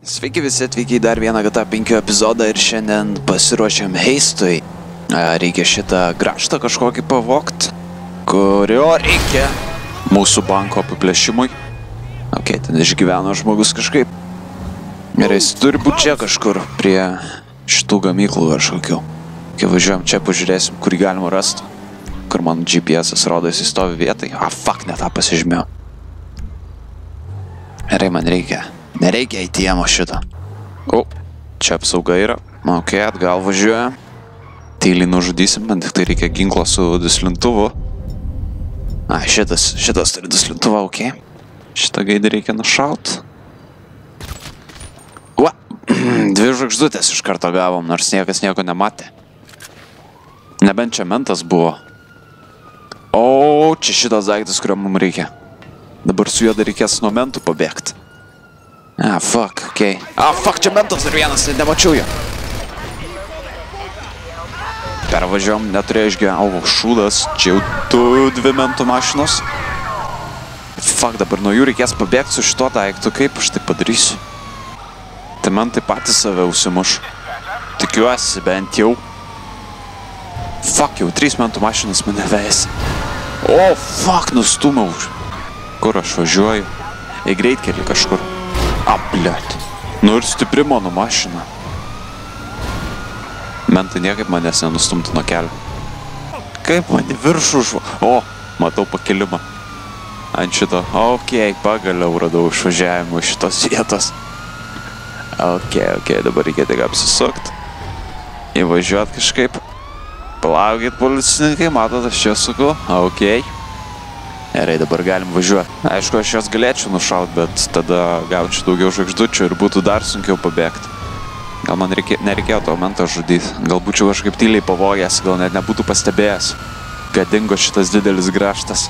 Sveiki visi atvykę į dar vieną GTA 5 epizodą ir šiandien pasiruošiam heistui. Reikia šitą grąžtą kažkokį pavogt, kurio reikia mūsų banko apiplėšimui. Ok, ten išgyveno žmogus kažkaip. Ir jis turi būti čia kažkur prie šitų gamyklų kažkokių. Kai važiuojam čia, pažiūrėsim, kurį galima rasti. Kur man GPS rodo, jis stovi vietai. Fuck, ne tą pasižymėjau. Gerai, man reikia. Nereikia ATM šito. Čia apsauga yra. Ok, atgal važiuoja. Tyliai nužudysim, man tik tai reikia ginklo su duslintuvu. Šitas turi duslintuvą, ok. Šitą gaidą reikia nušaut. Dvi žvaigždutės iš karto gavom, nors niekas nieko nematė. Nebent čia mentas buvo. Čia šitas daiktas, kurio mums reikia. Dabar su juo dar reikės nuo mentų pabėgti. Fuck, ok. Fuck, čia mentas dar vienas, nemačiau jo. Pervažiuom, neturėjau išgyventi. Šūdas, čia jau dvi mentų mašinos. Fuck, dabar nuo jų reikės pabėgti su šito daiktu. Kaip aš tai padarysiu? Tai mentai patys save užsimuš. Tikiuosi bent jau. Fuck, jau 3 mentų mašinas mane veisi. Fuck, nustumiau. Kur aš važiuoju? Į greitkelį kažkur. Bliat. Ir stipri mano mašina. Mentai niekaip manęs nenustumtų nuo kelio. Kaip man į viršų matau pakilimą. Ant šito. Ok, pagaliau radau išvažiavimą iš šitos vietos. Ok, dabar reikia tik apsisukti. Įvažiuoti kažkaip. Palaukit, policininkai, matot, aš čia suku. Ok. Gerai, dabar galim važiuoti. Aišku, aš jos galėčiau nušaut, bet tada gaučiau daugiau žvaigždučių ir būtų dar sunkiau pabėgti. Gal man nereikėjo to momento žudyti. Gal būčiau kažkaip tyliai pavojęs, gal net nebūtų pastebėjęs, kad dingo šitas didelis grąžtas.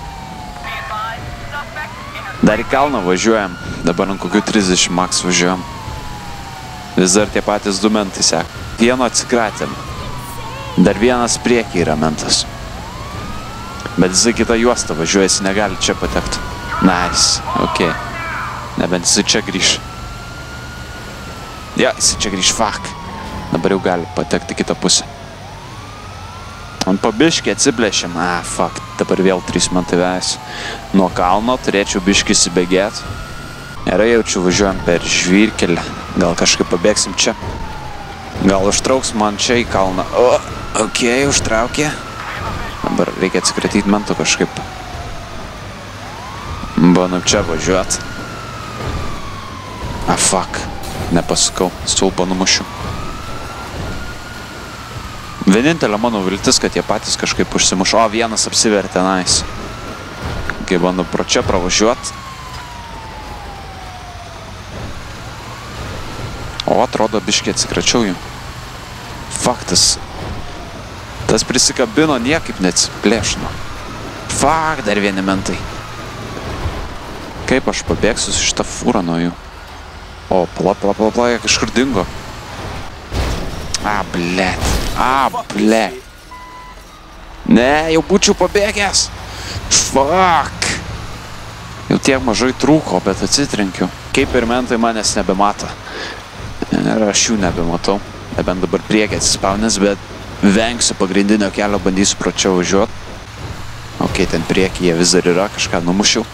Dar į kalną važiuojam. Dabar ant kokių 30 max važiuojam. Vis dar tie patys du mentai seka. Vieno atsikratėm. Dar vienas prieky yra mentas. Bet jisai kitą juostą važiuoja, jis negali čia patekti. Nice, ok. Nebent jisai čia grįž. Jisai čia grįž, fuck. Dabar jau gali patekti kitą pusę. Ant pabiškį atsiplėšėm. Fuck, dabar vėl 3 mentai vejasi. Nuo kalno turėčiau biškį įsibėgėti. Gerai, jaučiu, važiuojam per žvyrkelį. Gal kažkaip pabėgsim čia. Gal užtrauks man čia į kalną. Ok, užtraukė. Dabar reikia atsikratyti mentų kažkaip. Bandom čia važiuot. Fuck. Nepasukau. Stulpą numušiu. Vienintelė mano viltis, kad jie patys kažkaip užsimušo. Vienas apsivertė, nice. Kai bandom pro čia pravažiuot. Atrodo, biškiai atsikračiau jų. Fuck, tas prisikabino, niekaip neatsiplėšino. Fuck, dar vieni mentai. Kaip aš pabėgsiu su šitą fūrą nuo jų? Pala, jie kažkur dingo. Blet. Ne, jau būčiau pabėgęs. Fuck. Jau tiek mažai trūko, bet atsitrenkiu. Kaip ir mentai manęs nebemato. Ir aš jų nebematau. Nebent dabar priekį atsispaunęs, bet vengsiu pagrindinio kelio, bandysiu pro čia važiuoti. Ok, ten priekį jie vis dar yra, kažką numušiau.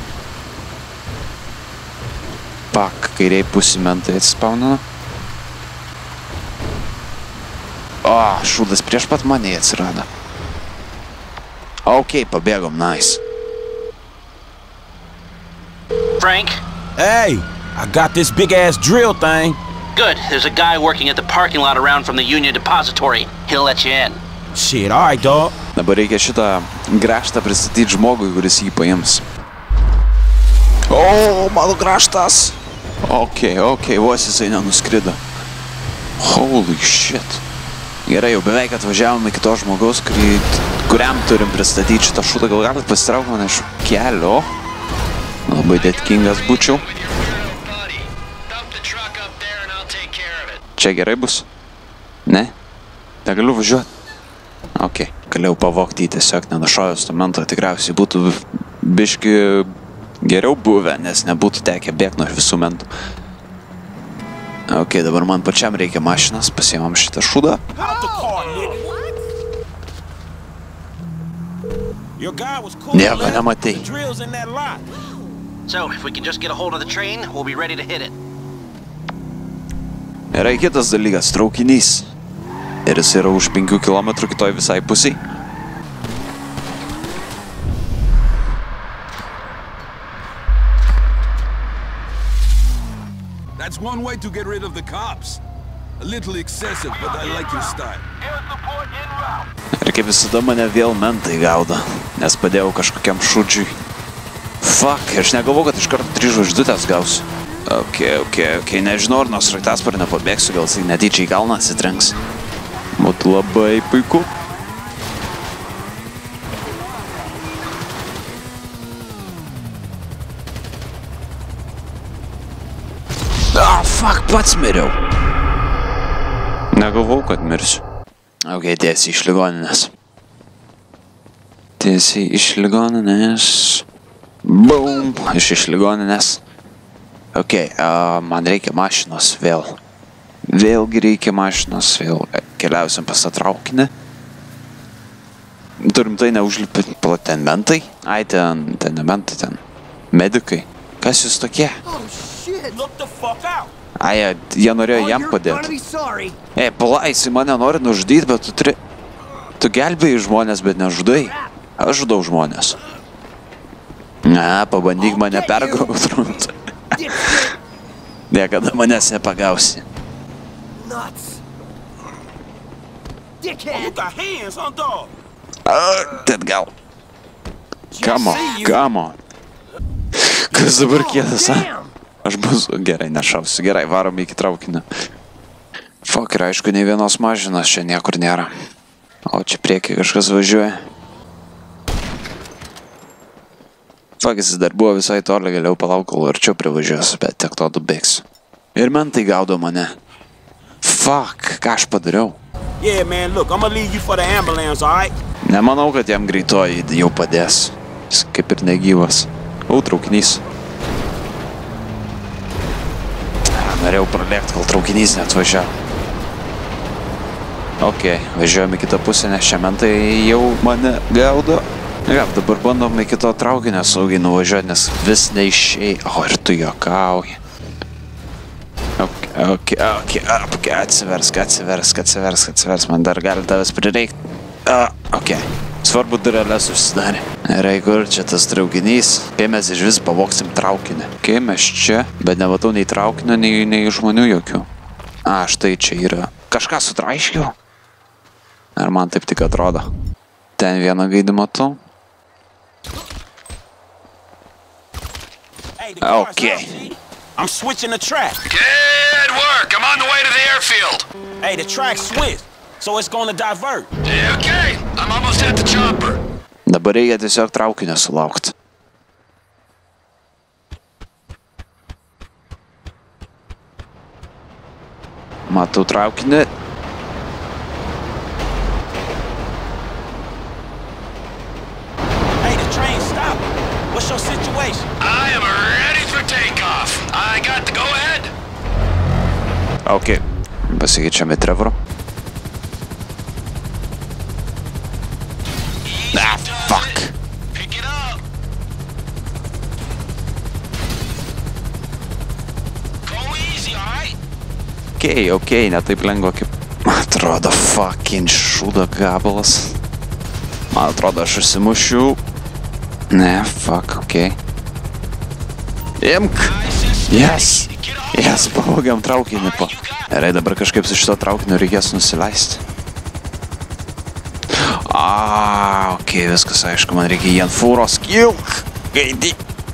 Pak, kairiai pusį mentai atsispaunino. Šūdas prieš pat mane atsirado. Ok, pabėgom, nice. Frank? Hey, I got this big ass drill thing. Good. There's a guy working at the parking lot around from the Union Depository. He'll let you in. Shit, alright, dog. Dabar reikia šitą grąžtą pristatyti žmogui, kuris jį paims. Mano grąžtas. Ok, vos jisai nenuskrido. Holy shit. Gerai, jau beveik atvažiavom iki to žmogaus, kuriam turim pristatyti šitą šūdą. Gal galit pasitraukti mane iš kelio? Labai dėkingas būčiau. Čia gerai bus? Ne? Negaliu važiuoti? Ok, galėjau pavogti tiesiog nenušojus to mento, tikriausiai būtų biški geriau buvę, nes nebūtų tekę bėgti nuo visų mentų. Ok, dabar man pačiam reikia mašinas, pasiimam šitą šūdą. Out the car, nigga. Your guy was cool. Nieko man. nematei. The drill's in that lot. So, if we can just get a hold of the train, we'll be ready to hit it. Yra kitas dalykas, traukinys. Ir jis yra už 5 km kitoj visai pusiai. That's one way to get rid of the cops. A little excessive, but I like your style. Ir kaip visada mane vėl mentai gaudo, nes padėjau kažkokiam šūdžiui. Fuck, aš negalvoju, kad iš karto 3 žvaigždutės gausiu. Ok, nežinau, ar nuo sraigtasparnio pabėgsiu, gal jisai netyčia į kalną atsitrenks. Būtų labai puiku. Fuck, pats miriau. Negalvau, kad mirsiu. Ok, tiesiai iš ligoninės. Boom, iš ligoninės. Ok, man reikia mašinos vėl. Vėlgi reikia mašinos, vėl keliausim pas tą traukinį. Turim tai neužlipti ten mentai. Ai, ten mentai, ten medikai. Kas jūs tokie? Look the fuck out. Ai, jie norėjo jam padėti. Pala, jisai mane nori nužudyti, bet tu gelbėjai žmonės, bet nežudai. Aš žudau žmonės. Na, pabandyk mane pergrautrumti. Niekada manęs nepagausi. You got hands on dog. Tad gal. Come on. Kas dabar kietas, Aš bus gerai, nešausiu. Gerai, varom iki traukinio. Fuck, ir aišku, nei vienos mašinos čia niekur nėra. O čia priekį kažkas važiuoja. Fuck, jis dar buvo visai toli, galėjau palauk, kol arčiau privažiuosiu, bet tiek to dubėksiu. Ir mentai gaudo mane. Fuck, ką aš padariau? Yeah, man, look, I'm gonna leave you for the ambulance, alright? Nemanau, kad jam greitoji jau padės. Jis kaip ir negyvas. Traukinys. Norėjau pralėkti, kol traukinys neatvažiavo. Ok, važiuojame į kitą pusę, nes čia mentai jau mane gaudo. Ja, dabar bandom į kito traukinio saugiai nuvažiuoti, nes vis neišėjai. O, ir tu juokauji. Ok, atsiversk, man dar gali tavęs prireikti. Ok, svarbu dureles užsidarė. Gerai, kur čia tas traukinys? Kai mes iš vis pavoksim traukinį. Kai mes čia, bet nematau nei traukinio, nei žmonių jokių. Štai čia yra. Kažką sutraiškiau? Ar man taip tik atrodo? Ten vieną gaidį matau. Okay. I'm switching the track. Good work. I'm on the way to the airfield. Hey, the track switched, so it's going to divert. Okay, I'm almost at the chopper. Dabar reikia tiesiog traukinio sulaukti. Matau traukinį. Hey, the train stopped. What's your situation? I am ready for takeoff. I got the go-ahead. Ok, pasikeičiame Trevoru. Fuck. Pick it up. Go easy, alright? Ok, ne taip lengva kaip... Atrodo, fucking šūdo gabalas. Man atrodo, aš užsimušiu. Ne, fuck, ok. Imk! Yes, pavogiam traukinį po. Gerai, dabar kažkaip su šito traukiniu reikės nusileisti. Ok, viskas aišku, man reikia jį ant fūros. Kilk! Gaidį!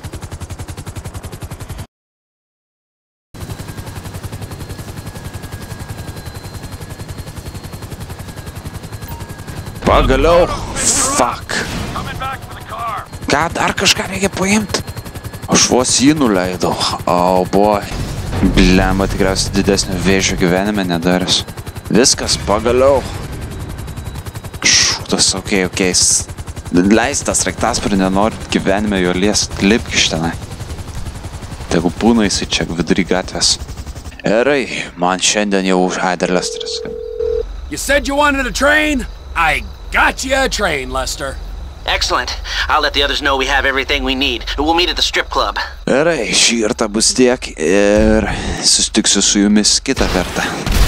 Pagaliau! Fuck! Ką, dar kažką reikia paimti? Aš vos jį nuleidau. Oh boy. Blemba, tikriausiai didesnio vėžio gyvenime nedaręs. Viskas, pagaliau. Šūtas, ok. Leistas sraigtasparnį, nenorit gyvenime jo liest. Lipk iš tenai. Tegu būna jisai čia vidury gatvės. Gerai, man šiandien jau Aider Lesteris. You said you wanted a train? I got you a train, Lester. Excellent. I'll let the others know we have everything we need. We'll meet at the strip club. Gerai, šį kartą bus tiek ir susitiksiu su jumis kitą kartą.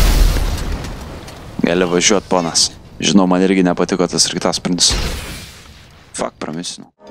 Gali važiuot, ponas. Žinau, man irgi nepatiko tas sraigtasparnis. Fuck, pramisinau.